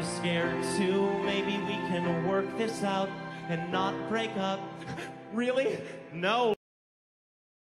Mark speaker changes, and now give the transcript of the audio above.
Speaker 1: you scared too? Maybe we can work this out and not break up. Really? No.